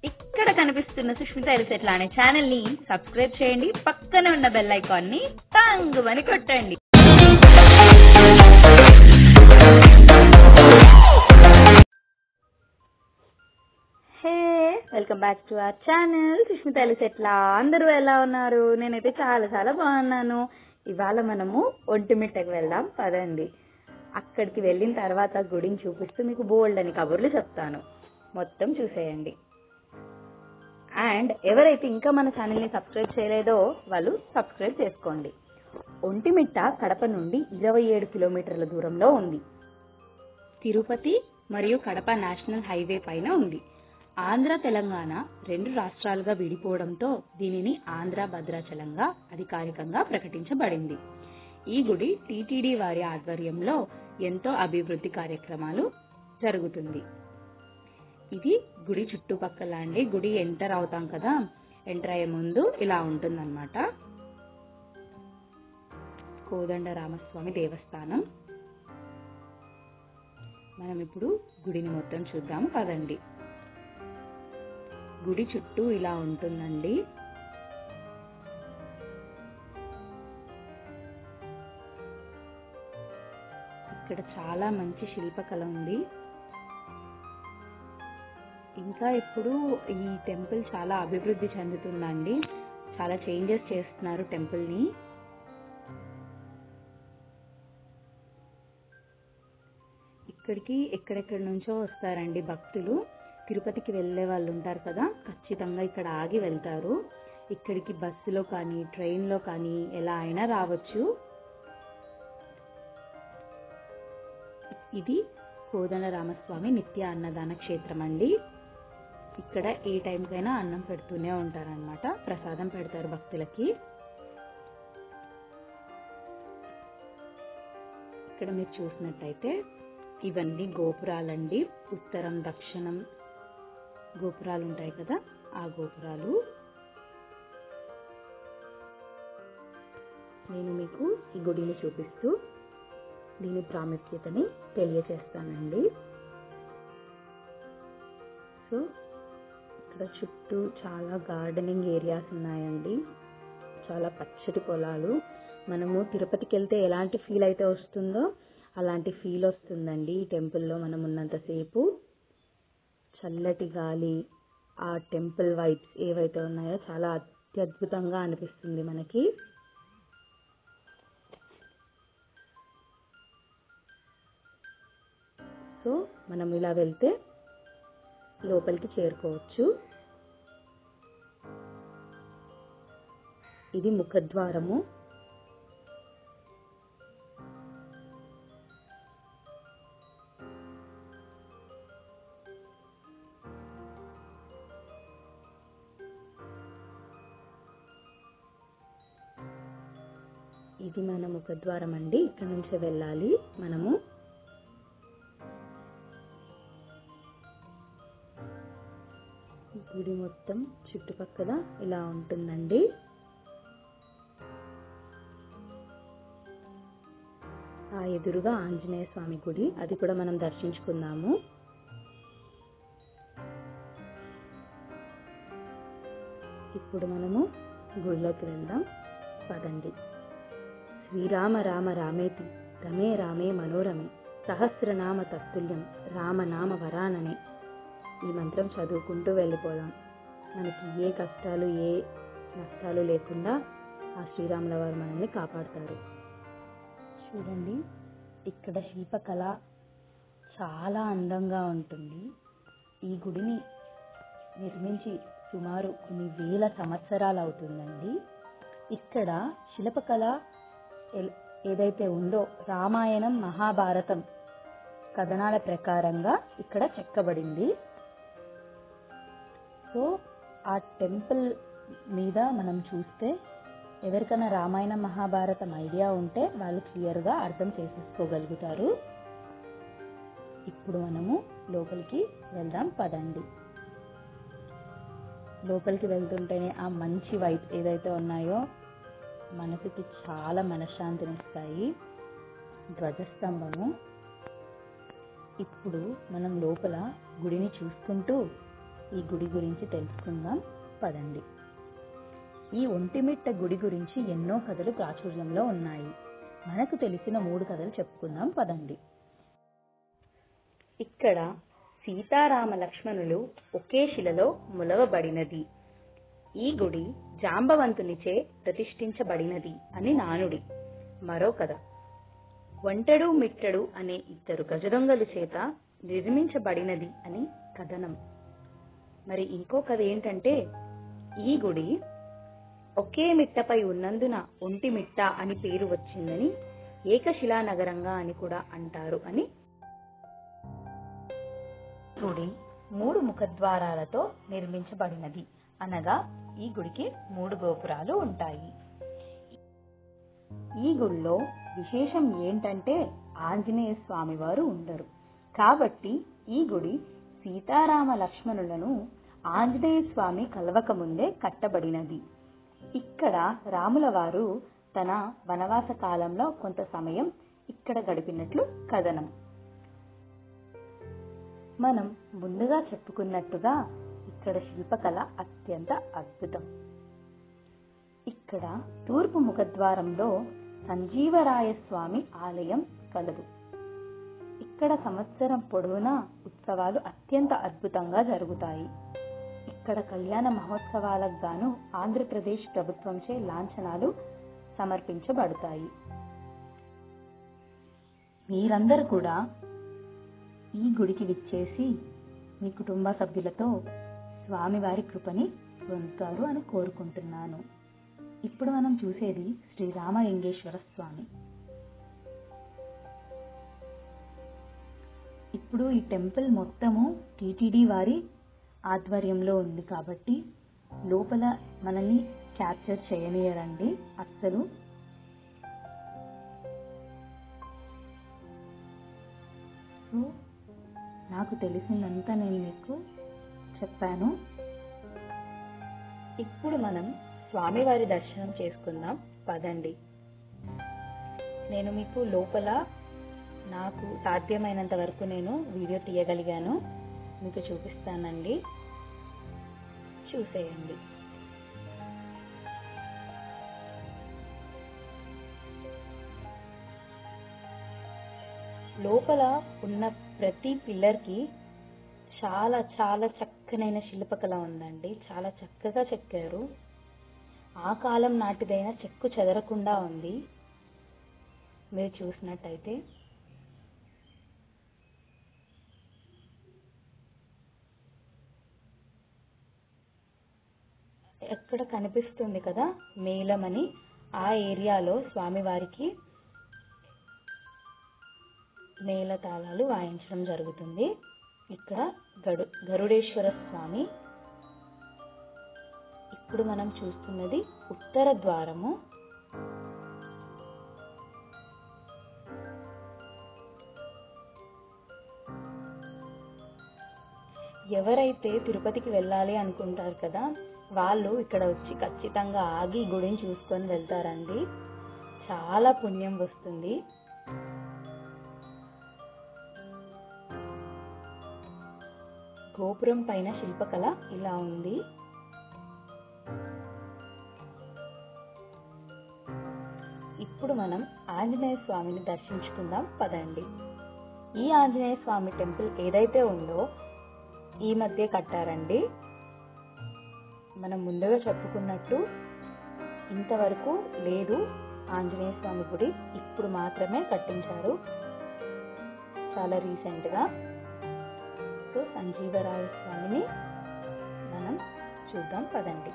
ఇక్కడ కనిపిస్తున్న సుష్మిత ఎలిసెట్ల అనే ఛానల్ ని సబ్స్క్రైబ్ చేయండి, పక్కనే ఉన్న బెల్ ఐకాన్ ని టాంగుమని కొట్టండి. Hey, welcome back to our channel Sushmita Elisetla. అందరూ ఎలా ఉన్నారు? నేనైతే చాలా చాలా బాగున్నాను. ఇవాళ మనము ఒంటిమిట్టకి వెళ్దాం పదండి. అక్కడికి వెళ్ళిన తర్వాత గుడిని చూపిస్తూ మీకు బోల్డ్ అని కబుర్లు చెప్తాను, మొత్తం చూసేయండి. అండ్ ఎవరైతే ఇంకా మన ఛానల్ని సబ్స్క్రైబ్ చేయలేదో వాళ్ళు సబ్స్క్రైబ్ చేసుకోండి. ఒంటిమిట్ట కడప నుండి 27 కిలోమీటర్ల దూరంలో ఉంది. తిరుపతి మరియు కడప నేషనల్ హైవే పైన ఉంది. ఆంధ్ర తెలంగాణ 2 రాష్ట్రాలుగా విడిపోవడంతో దీనిని ఆంధ్ర భద్రాచలంగా అధికారికంగా ప్రకటించబడింది. ఈ గుడి టీటీడీ వారి ఆధ్వర్యంలో ఎంతో అభివృద్ధి కార్యక్రమాలు జరుగుతుంది. ఇది గుడి చుట్టుపక్కల అండి. గుడి ఎంటర్ అవుతాం కదా, ఎంటర్ అయ్యే ముందు ఇలా ఉంటుందన్నమాట. కోదండరామస్వామి దేవస్థానం. మనం ఇప్పుడు గుడిని మొత్తం చూద్దాం పదండి. గుడి చుట్టూ ఇలా ఉంటుందండి. ఇక్కడ చాలా మంచి శిల్పకళ ఉంది. ఇంకా ఇప్పుడు ఈ టెంపుల్ చాలా అభివృద్ధి చెందుతుందండి. చాలా చేంజెస్ చేస్తున్నారు టెంపుల్ ని. ఇక్కడికి ఎక్కడెక్కడి నుంచో వస్తారండి భక్తులు. తిరుపతికి వెళ్ళే వాళ్ళు ఉంటారు కదా, ఖచ్చితంగా ఇక్కడ ఆగి వెళ్తారు. ఇక్కడికి బస్సులో కానీ ట్రైన్లో కానీ ఎలా అయినా రావచ్చు. ఇది కోదండరామస్వామి నిత్య అన్నదాన క్షేత్రం అండి. ఇక్కడ ఏ టైంకైనా అన్నం పెడుతూనే ఉంటారనమాట, ప్రసాదం పెడతారు భక్తులకి. ఇక్కడ మీరు చూసినట్టయితే ఇవన్నీ గోపురాలండి. ఉత్తరం దక్షిణం గోపురాలు ఉంటాయి కదా, ఆ గోపురాలు. నేను మీకు ఈ గుడిని చూపిస్తూ దీని ప్రాముఖ్యతని తెలియచేస్తానండి. సో ఇక్కడ చుట్టూ చాలా గార్డెనింగ్ ఏరియాస్ ఉన్నాయండి, చాలా పచ్చటి పొలాలు. మనము తిరుపతికి వెళ్తే ఎలాంటి ఫీల్ అయితే వస్తుందో అలాంటి ఫీల్ వస్తుందండి ఈ టెంపుల్లో మనం ఉన్నంతసేపు. చల్లటి గాలి, ఆ టెంపుల్ వైబ్స్ ఏవైతే ఉన్నాయో చాలా అత్యద్భుతంగా అనిపిస్తుంది మనకి. సో మనం ఇలా వెళ్తే లోపలికి చేరుకోవచ్చు. ఇది ముఖద్వారము. ఇది మన ముఖద్వారం అండి. ఇక్కడ నుంచి వెళ్ళాలి మనము. గుడి మొత్తం చుట్టుపక్కల ఇలా ఉంటుందండి. ఆ ఎదురుగా ఆంజనేయ స్వామి గుడి, అది కూడా మనం దర్శించుకుందాము. ఇప్పుడు మనము గుడిలోకి వెళ్దాం పదండి. శ్రీరామ రామ రామేతి రమే రామే మనోరమే సహస్రనామ తత్తుల్యం రామనామ వరాననే. ఈ మంత్రం చదువుకుంటూ వెళ్ళిపోదాం. మనకి ఏ కష్టాలు ఏ నష్టాలు లేకుండా ఆ శ్రీరాముల వారు మనల్ని కాపాడుతారు. చూడండి, ఇక్కడ శిల్పకళ చాలా అందంగా ఉంటుంది. ఈ గుడిని నిర్మించి సుమారు కొన్ని వేల సంవత్సరాలు అవుతుందండి. ఇక్కడ శిల్పకళ ఏదైతే ఉందో రామాయణం మహాభారతం కథనాల ప్రకారంగా ఇక్కడ చెక్కబడింది. సో ఆ టెంపుల్ మీద మనం చూస్తే ఎవరికైనా రామాయణ మహాభారతం ఐడియా ఉంటే వాళ్ళు క్లియర్గా అర్థం చేసేసుకోగలుగుతారు. ఇప్పుడు మనము లోపలికి వెళ్దాం పదండి. లోపలికి వెళ్తుంటేనే ఆ మంచి వైబ్ ఏదైతే ఉన్నాయో మనసుకి చాలా మనశ్శాంతినిస్తాయి. ధ్వజస్తంభము. ఇప్పుడు మనం లోపల గుడిని చూసుకుంటూ ఈ గుడి గురించి తెలుసుకుందాం పదండి. ఈ ఒంటిమిట్ట గుడి గురించి ఎన్నో కథలు ప్రాచుర్యంలో ఉన్నాయి. మనకు తెలిసిన 3 కథలు చెప్పుకుందాం పదండి. ఇక్కడ సీతారామ లక్ష్మణులు ఒకే శిలలో ములవబడినది. ఈ గుడి జాంబవంతునిచే ప్రతిష్ఠించబడినది అని నానుడి. మరో కథ, ఒంటెడు మిట్టడు అనే 2 గజదొంగల చేత నిర్మించబడినది అని కథనం. మరి ఇంకో కథ ఏంటంటే, ఈ గుడి ఒకే మిట్టపై ఉన్నందున ఒంటిమిట్ట అని పేరు వచ్చిందని, ఏకశిలా నగరంగా అని కూడా అంటారు అని. గుడి 3 ముఖద్వారాలతో నిర్మించబడినది, అనగా ఈ గుడికి 3 గోపురాలు ఉంటాయి. ఈ గుడిలో విశేషం ఏంటంటే ఆంజనేయ స్వామి వారు ఉండరు. కాబట్టి ఈ గుడి సీతారామ లక్ష్మణులను ఆంజనేయ స్వామి కలవక ముందే కట్టబడినది. ఇక్కడ రాముల వారు తన వనవాస కాలంలో కొంత సమయం ఇక్కడ గడిపినట్లు కథనం. మనం ముందుగా చెప్పుకున్నట్టుగా ఇక్కడ శిల్పకళ అత్యంత అద్భుతం. ఇక్కడ తూర్పు ముఖద్వారంలో సంజీవరాయ స్వామి ఆలయం కలదు. ఇక్కడ సంవత్సరం పొడవునా ఉత్సవాలు అత్యంత అద్భుతంగా జరుగుతాయి. ఇక్కడ కళ్యాణ మహోత్సవాలకు గాను ఆంధ్రప్రదేశ్ ప్రభుత్వంచే లాంఛనాలు సమర్పించబడతాయి. మీరందరూ కూడా ఈ గుడికి విచ్చేసి మీ కుటుంబ సభ్యులతో స్వామివారి కృపని పొందుతారు అని కోరుకుంటున్నాను. ఇప్పుడు మనం చూసేది శ్రీ రామలింగేశ్వర స్వామి. ఇప్పుడు ఈ టెంపుల్ మొత్తము టీటీడీ వారి ఆధ్వర్యంలో ఉంది కాబట్టి లోపల మనల్ని క్యాప్చర్ చేయనీయరండి అస్సలు. సో నాకు తెలిసిందంతా నేను మీకు చెప్పాను. ఇప్పుడు మనం స్వామివారి దర్శనం చేసుకుందాం పదండి. నేను మీకు లోపల నాకు సాధ్యమైనంత వరకు నేను వీడియో తీయగలిగాను, మీకు చూపిస్తానండి, చూసేయండి. లోపల ఉన్న ప్రతి పిల్లర్కి చాలా చాలా చక్కనైన శిల్పకళ ఉందండి. చాలా చక్కగా చెక్కారు. ఆ కాలం నాటిదైన చెక్కు చెదరకుండా ఉంది. మీరు చూసినట్టయితే ఎక్కడ కనిపిస్తుంది కదా మేళమని, ఆ ఏరియాలో స్వామివారికి మేళతాళాలు వాయించడం జరుగుతుంది. ఇక్కడ గరుడేశ్వర స్వామి. ఇప్పుడు మనం చూస్తున్నది ఉత్తర ద్వారము. ఎవరైతే తిరుపతికి వెళ్ళాలి అనుకుంటారు కదా, వాళ్ళు ఇక్కడ వచ్చి ఖచ్చితంగా ఆగి గుడిని చూసుకొని వెళ్తారండి. చాలా పుణ్యం వస్తుంది. గోపురం పైన శిల్పకళ ఇలా ఉంది. ఇప్పుడు మనం ఆంజనేయ స్వామిని దర్శించుకుందాం పదండి. ఈ ఆంజనేయ స్వామి టెంపుల్ ఏదైతే ఉందో ఈ మధ్య కట్టారండి. మనం ముందుగా చెప్పుకున్నట్టు ఇంతవరకు లేదు ఆంజనేయ స్వామి గుడి, ఇప్పుడు మాత్రమే కట్టించారు చాలా రీసెంట్గా. సో సంజీవరాయ స్వామిని మనం చూద్దాం పదండి.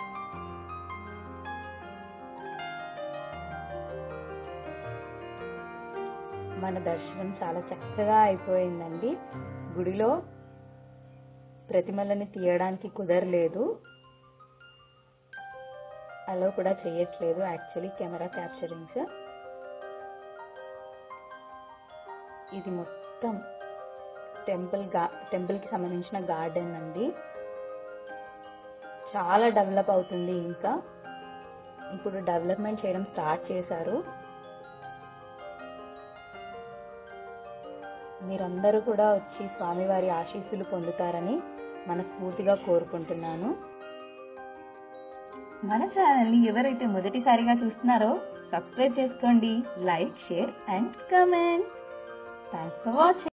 మన దర్శనం చాలా చక్కగా అయిపోయిందండి. గుడిలో ప్రతిమలని తీయడానికి కుదరలేదు, అలా కూడా చేయట్లేదు యాక్చువల్లీ కెమెరా క్యాప్చరింగ్స్. ఇది మొత్తం టెంపుల్కి సంబంధించిన గార్డెన్ అండి. చాలా డెవలప్ అవుతుంది. ఇంకా ఇప్పుడు డెవలప్మెంట్ చేయడం స్టార్ట్ చేశారు. మీరందరూ కూడా వచ్చి స్వామివారి ఆశీస్సులు పొందుతారని మనస్ఫూర్తిగా కోరుకుంటున్నాను. మన ఛానల్ని ఎవరైతే మొదటిసారిగా చూస్తున్నారో సబ్స్క్రైబ్ చేసుకోండి, like, share and comment. Thanks for watching.